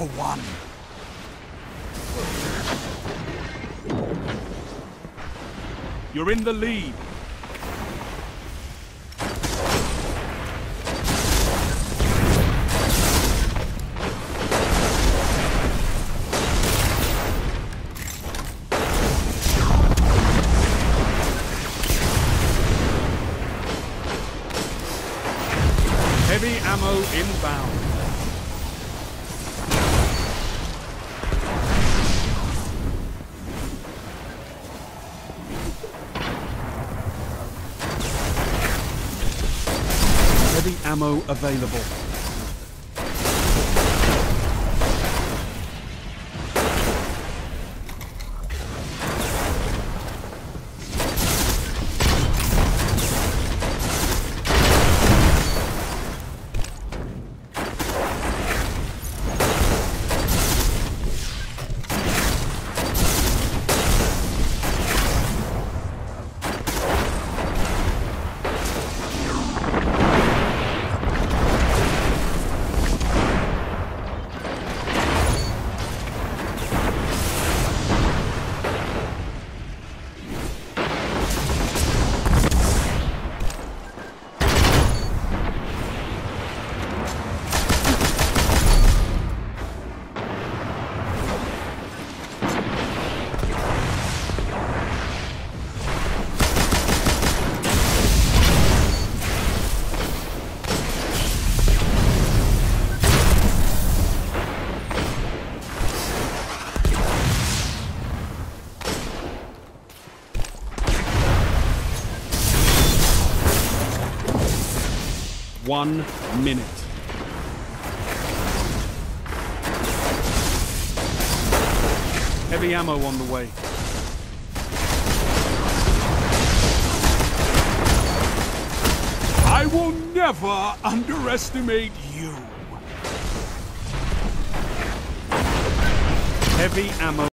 for one. You're in the lead. Heavy ammo inbound. Heavy ammo available. One minute. Heavy ammo on the way. I will never underestimate you. Heavy ammo.